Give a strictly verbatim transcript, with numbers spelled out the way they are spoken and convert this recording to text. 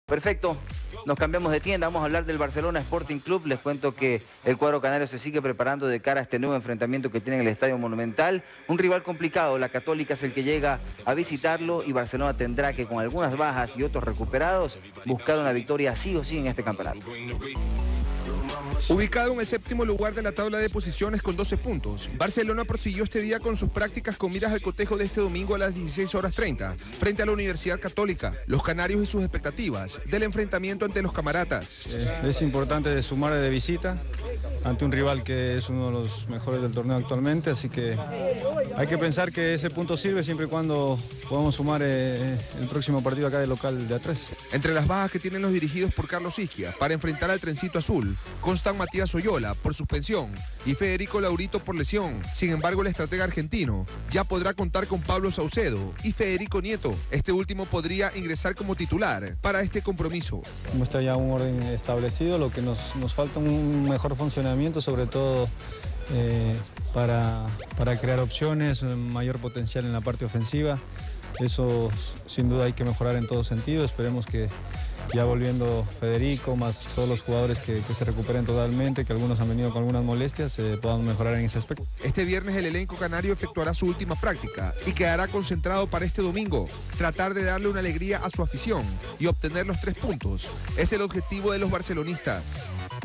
Perfecto, nos cambiamos de tienda, vamos a hablar del Barcelona Sporting Club. Les cuento que el cuadro canario se sigue preparando de cara a este nuevo enfrentamiento que tiene en el Estadio Monumental. Un rival complicado, la Católica es el que llega a visitarlo y Barcelona tendrá que, con algunas bajas y otros recuperados, buscar una victoria sí o sí en este campeonato. Ubicado en el séptimo lugar de la tabla de posiciones con doce puntos, Barcelona prosiguió este día con sus prácticas con miras al cotejo de este domingo a las dieciséis horas treinta, frente a la Universidad Católica. Los canarios y sus expectativas del enfrentamiento ante los camaratas. Eh, es importante sumar de visita ante un rival que es uno de los mejores del torneo actualmente, así que hay que pensar que ese punto sirve siempre y cuando podamos sumar eh, el próximo partido acá de local de A tres. Entre las bajas que tienen los dirigidos por Carlos Isquia para enfrentar al Trencito Azul, constan Matías Oyola por suspensión y Federico Laurito por lesión. Sin embargo, el estratega argentino ya podrá contar con Pablo Saucedo y Federico Nieto. Este último podría ingresar como titular para este compromiso. Como está ya un orden establecido, lo que nos, nos falta un mejor funcionamiento, sobre todo eh, para, para crear opciones, mayor potencial en la parte ofensiva. Eso sin duda hay que mejorar en todo sentido. Esperemos que ya volviendo Federico, más todos los jugadores que, que se recuperen totalmente, que algunos han venido con algunas molestias, eh, puedan mejorar en ese aspecto. Este viernes el elenco canario efectuará su última práctica y quedará concentrado para este domingo. Tratar de darle una alegría a su afición y obtener los tres puntos es el objetivo de los barcelonistas.